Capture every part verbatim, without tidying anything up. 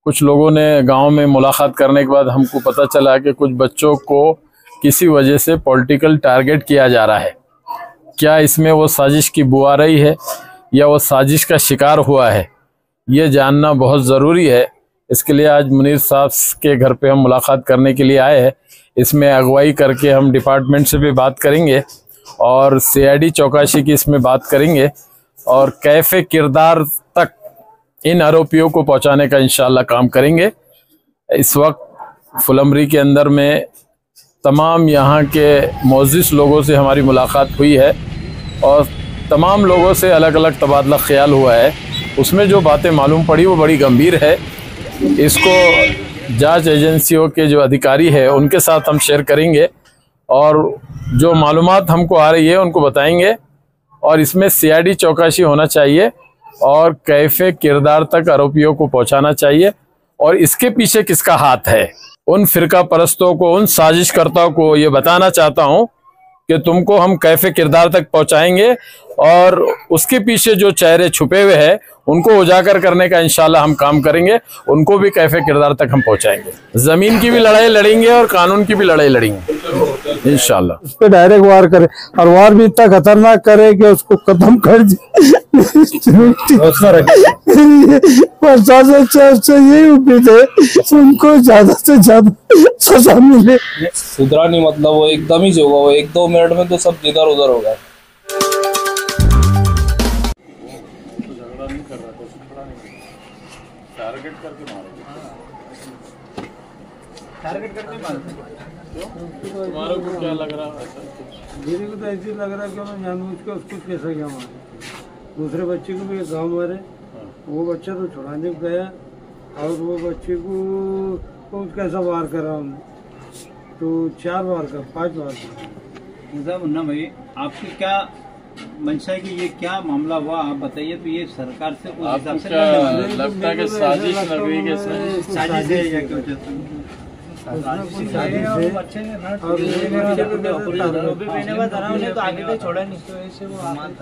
कुछ लोगों ने गांव में मुलाकात करने के बाद हमको पता चला कि कुछ बच्चों को किसी वजह से पॉलिटिकल टारगेट किया जा रहा है। क्या इसमें वो साजिश की बू आ रही है या वो साजिश का शिकार हुआ है, ये जानना बहुत ज़रूरी है। इसके लिए आज मुनीर साहब के घर पे हम मुलाकात करने के लिए आए हैं। इसमें अगुवाई करके हम डिपार्टमेंट से भी बात करेंगे और सी आई डी चौकसी की इसमें बात करेंगे और कैफे किरदार तक इन आरोपियों को पहुंचाने का इंशाल्लाह काम करेंगे। इस वक्त फुलंबरी के अंदर में तमाम यहाँ के मोअज़्ज़िज़ लोगों से हमारी मुलाकात हुई है और तमाम लोगों से अलग अलग तबादला ख्याल हुआ है। उसमें जो बातें मालूम पड़ी वो बड़ी गंभीर है। इसको जांच एजेंसियों के जो अधिकारी है उनके साथ हम शेयर करेंगे और जो मालूमात हमको आ रही है उनको बताएंगे और इसमें सी आई डी चौकसी होना चाहिए और कैफे किरदार तक आरोपियों को पहुंचाना चाहिए और इसके पीछे किसका हाथ है, उन फिरका परस्तों को, उन साजिशकर्ताओं को ये बताना चाहता हूं कि तुमको हम कैफे किरदार तक पहुंचाएंगे और उसके पीछे जो चेहरे छुपे हुए हैं उनको उजागर करने का इंशाल्लाह हम काम करेंगे। उनको भी कैफे किरदार तक हम पहुंचाएंगे। जमीन की भी लड़ाई लड़ेंगे और कानून की भी लड़ाई लड़ेंगे इंशाल्लाह। उस पर डायरेक्ट वार करे और वार भी इतना खतरनाक करे कि उसको खत्म कर दे। से यही उम्मीद है उनको ज्यादा से ज्यादा सजा मिले। सुधरा नहीं मतलब वो एकदम ही होगा, वो एक दो मिनट में तो सब इधर उधर होगा। टारगेट करके मारोगे, टारगेट करके मारोगे। तुम्हारे को क्या लग रहा है? मेरे को तो ऐसे लग रहा है कि मैं जानबूझ के उसको कैसा क्या मारे। दूसरे बच्चे को भी एक गाँव मारे, वो बच्चा तो छुड़ाने को गया और वो बच्चे को तो कैसा वार करा हमने, तो चार बार का पांच बार का। मुन्ना भाई, आपकी क्या मंशा है कि ये क्या मामला हुआ, आप बताइए। तो ये सरकार से उस हिसाब से लगता है कि साजिश लग रही है, साजिश है या क्या? छोड़ा नहीं तो ऐसे वो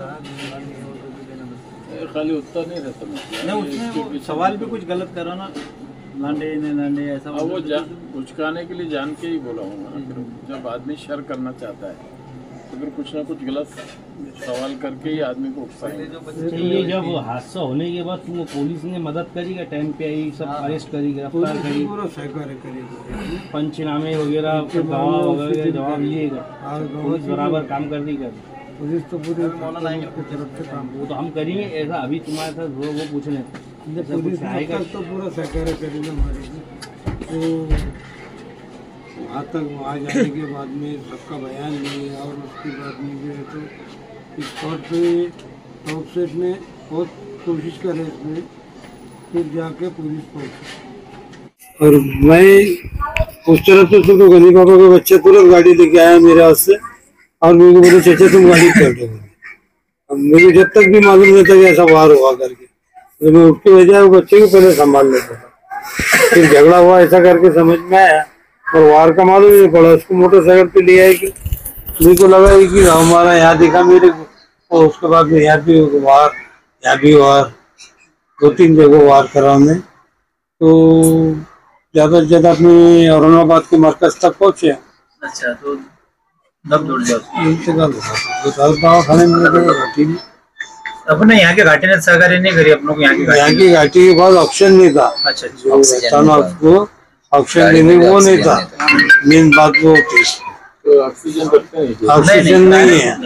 खाली उत्तर नहीं रहता, उसमें सवाल भी कुछ गलत करा ना, लांडे ने लांडे ऐसा वो उचकाने के लिए जान के ही बोला हूँ। जब आदमी शर करना चाहता है तो फिर कुछ ना कुछ गलत सवाल करके ही आदमी को उकसाएंगे। ये जब हादसा होने के बाद तुम पुलिस ने मदद करी, टाइम पे आई, सब अरेस्ट करी, गिरफ्तार करी, पंचनामे वगैरह गवाह वगैरह जवाब लिएगा, पुलिस बराबर काम कर दी कर पुलिस तो पूरे तरफ से काम वो तो हम करेंगे। ऐसा अभी तुम्हारे साथ वो वो पूछ रहे पुलिस तो पूरा सहकार्य करेंगे हमारे। तो वहाँ तक वहाँ जाने के बाद में सबका बयान लिए और उसके बाद में जो है तो इस पर पे टॉप सेट ने बहुत कोशिश करे इसमें, फिर जाके पुलिस पहुँची। और मैं उस तरफ से तो गनी पापा का बच्चा तुरंत गाड़ी लेके आया मेरे हाथ से और मेरे को बोले चाचा तुम गाड़ी कर दो। अब मेरे जब तक भी मालूम नहीं था कि ऐसा बाहर हुआ करके, तो मैं उसकी वजह वो बच्चे को पहले संभाल लेता था। फिर झगड़ा हुआ ऐसा करके समझ में आया और वार का मालूम नहीं पड़ा। उसको मोटरसाइकिल पे ले आए कि मेरे को लगा कि हमारा यहाँ दिखा मेरे को, और उसके बाद में यहाँ भी वार, यहाँ भी वार, दो तीन जगह वार करा हमने। तो ज्यादा से ज्यादा अपने औरंगाबाद के मरकज तक पहुंचे। अच्छा, तो दम तोड़ दिया खाने में। अपने यहाँ के घाटी ने सहकारी नहीं करी अपनों को, यहाँ की यहाँ की घाटी के बाद ऑप्शन नहीं था। अच्छा, उसको ऑक्सीजन देने वो नहीं था, मेन बात वो थी। तो ऑक्सीजन रखते हैं, ऑक्सीजन नहीं है।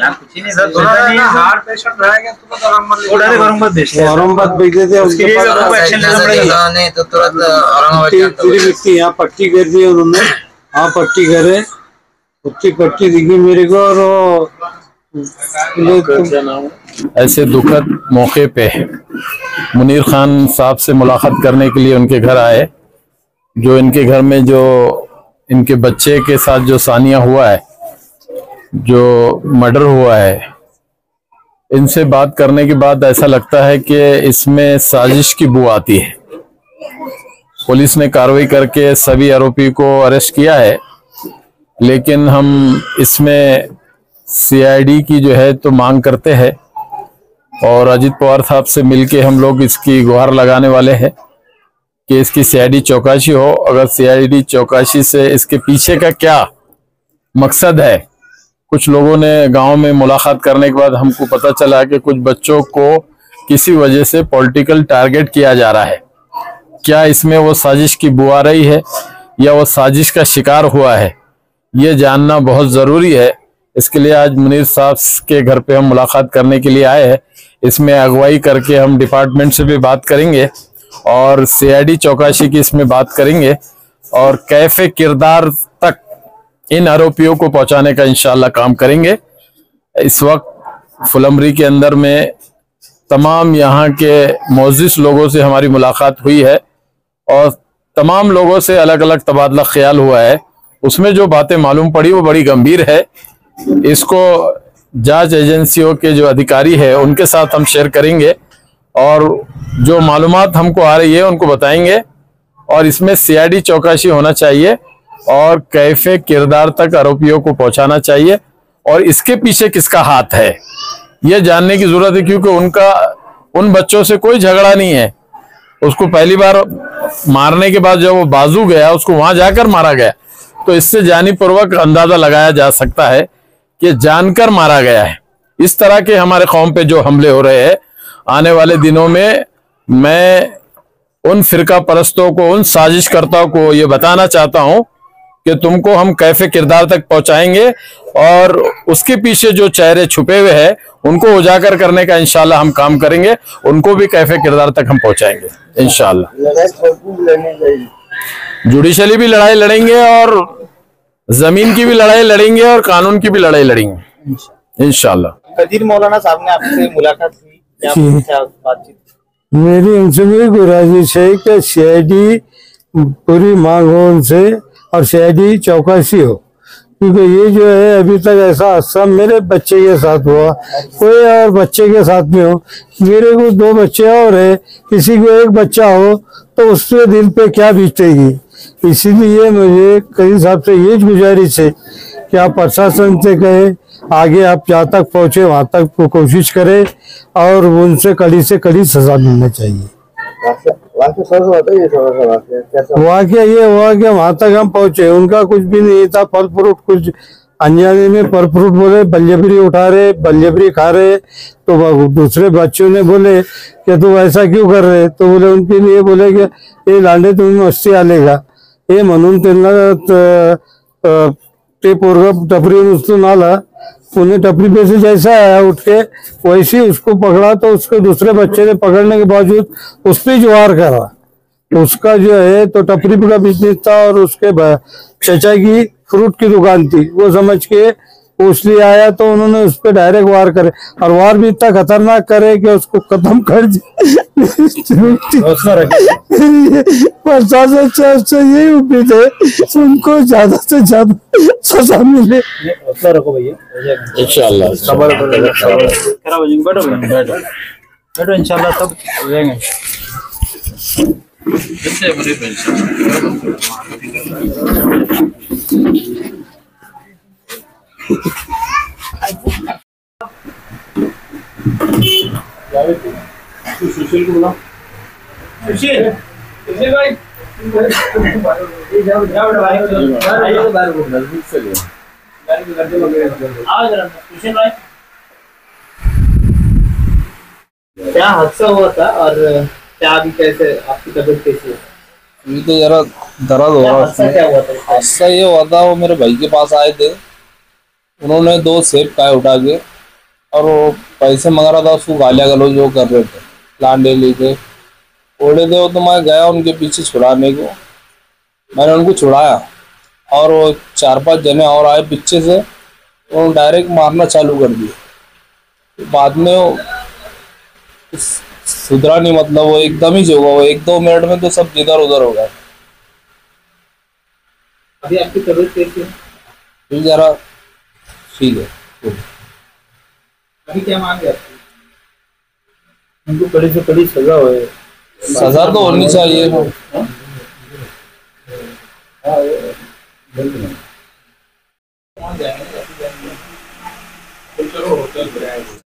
औरंगाबाद भेजते थे, उसके पूरी व्यक्ति यहाँ पट्टी कर दी उन्होंने। हाँ पट्टी करे, उसकी पट्टी दिखी मेरे को। और ऐसे दुखद मौके पे मुनीर खान साहब से मुलाकात करने के लिए उनके घर आए। जो इनके घर में जो इनके बच्चे के साथ जो सानिया हुआ है, जो मर्डर हुआ है, इनसे बात करने के बाद ऐसा लगता है कि इसमें साजिश की बू आती है। पुलिस ने कार्रवाई करके सभी आरोपी को अरेस्ट किया है, लेकिन हम इसमें सी आई डी की जो है तो मांग करते हैं और अजित पवार साहब से मिलके हम लोग इसकी गुहार लगाने वाले हैं कि इसकी सीआईडी चौकसी हो। अगर सीआईडी चौकसी से इसके पीछे का क्या मकसद है, कुछ लोगों ने गांव में मुलाकात करने के बाद हमको पता चला कि कुछ बच्चों को किसी वजह से पॉलिटिकल टारगेट किया जा रहा है। क्या इसमें वो साजिश की बुआ रही है या वो साजिश का शिकार हुआ है, ये जानना बहुत ज़रूरी है। इसके लिए आज मुनीर साहब के घर पे हम मुलाकात करने के लिए आए हैं। इसमें अगुवाई करके हम डिपार्टमेंट से भी बात करेंगे और सीआईडी चौकसी की इसमें बात करेंगे और कैफे किरदार तक इन आरोपियों को पहुंचाने का इंशाल्लाह काम करेंगे। इस वक्त फुलमरी के अंदर में तमाम यहाँ के मोअज़्ज़िज़ लोगों से हमारी मुलाकात हुई है और तमाम लोगों से अलग अलग तबादला ख्याल हुआ है। उसमें जो बातें मालूम पड़ी वो बड़ी गंभीर है। इसको जांच एजेंसियों के जो अधिकारी है उनके साथ हम शेयर करेंगे और जो मालूमात हमको आ रही है उनको बताएंगे और इसमें सीआईडी चौकसी होना चाहिए और कैफे किरदार तक आरोपियों को पहुंचाना चाहिए और इसके पीछे किसका हाथ है ये जानने की जरूरत है, क्योंकि उनका उन बच्चों से कोई झगड़ा नहीं है। उसको पहली बार मारने के बाद जब वो बाजू गया उसको वहां जाकर मारा गया, तो इससे जानीपूर्वक अंदाजा लगाया जा सकता है कि जानकर मारा गया है। इस तरह के हमारे कौम पे जो हमले हो रहे हैं, आने वाले दिनों में मैं उन फिरका परस्तों को, उन साजिशकर्ताओं को ये बताना चाहता हूं कि तुमको हम कैफे किरदार तक पहुंचाएंगे और उसके पीछे जो चेहरे छुपे हुए हैं उनको उजागर करने का इंशाल्लाह हम काम करेंगे। उनको भी कैफे किरदार तक हम पहुंचाएंगे इंशाल्लाह। जुडिशली भी लड़ाई लड़ेंगे और जमीन की भी लड़ाई लड़ेंगे और कानून की भी लड़ाई लड़ेंगे इंशाल्लाह। कदीर मौलाना साहब ने आपसे मुलाकात की, क्या बातचीत? मेरी उनसे भी गुजारिश है कि सीआईडी पूरी मांग हो उनसे और सीआईडी चौकसी हो, क्योंकि ये जो है अभी तक ऐसा हादसा मेरे बच्चे के साथ हुआ, कोई और बच्चे के साथ में हो, मेरे को दो बच्चे और है, किसी को एक बच्चा हो तो उसके दिल पे क्या बीतेगी। इसीलिए मुझे कई साहब से ये गुजारिश है कि आप प्रशासन से कहें आगे आप जहाँ तक पहुंचे वहां तक को कोशिश करें और उनसे कड़ी से कड़ी सजा मिलना चाहिए। वाकया ये हुआ कि वहां तक हम पहुंचे, उनका कुछ भी नहीं था, फल फ्रूट कुछ अनजाने में फल फ्रूट बोले बल्लेबरी उठा रहे, बल्लेबरी खा रहे, तो दूसरे बच्चों ने बोले कि तू ऐसा क्यों कर रहे, तो बोले उनके लिए बोले कि ये लांडे तुम्हें मस्ती आलेगा हे म्हणून त्यांना ते पोरगा टपरी उचलून आला, उन्हें टपरी पे से जैसा आया उठ के वैसे ही उसको पकड़ा, तो उसके दूसरे बच्चे ने पकड़ने के बावजूद उस पर जुआर करा। उसका जो है तो टपरी का बिजनेस था और उसके चचा की फ्रूट की दुकान थी, वो समझ के उसलिए आया तो उन्होंने उस पर डायरेक्ट वार करे और वार भी इतना खतरनाक करे कि उसको खत्म कर दिया। प्रशासन से यही उम्मीद है उनको ज्यादा से ज्यादा सजा मिले। रखो भैया इंशाल्लाह। बैठो बैठो बैठो इंशाल्लाह सब हो जाएंगे। सुशील को बुलाओ। सुशील सुशील भाई जाओ जाओ भाई आओ जरा। सुशील भाई क्या हादसा हुआ था और क्या अभी कैसे आपकी तबीयत कैसी है? अभी तो जरा दर्द हो रहा है। क्या हुआ था? हादसा ये हुआ था, वो मेरे भाई के पास आए थे, उन्होंने दो सेब खाए उठा के और वो पैसे मांग रहा था, उसको गालियाँ गलौज जो कर रहे थे, लांडे लेके ओढ़े थे वो, तो मैं गया उनके पीछे छुड़ाने को, मैंने उनको छुड़ाया और वो चार पांच जने और आए पीछे से, उन्होंने डायरेक्ट मारना चालू कर दिया। बाद में वो सुधरा नहीं, मतलब वो एकदम ही जो हुआ, वो एक दो मिनट में तो सब इधर उधर हो गया। अभी आपकी तबीयत कैसी है? अभी जरा ठीक है। अभी क्या मांग है आपकी? उनको कड़ी से कड़ी सजा हो, सजा तो होनी चाहिए। चलो होटल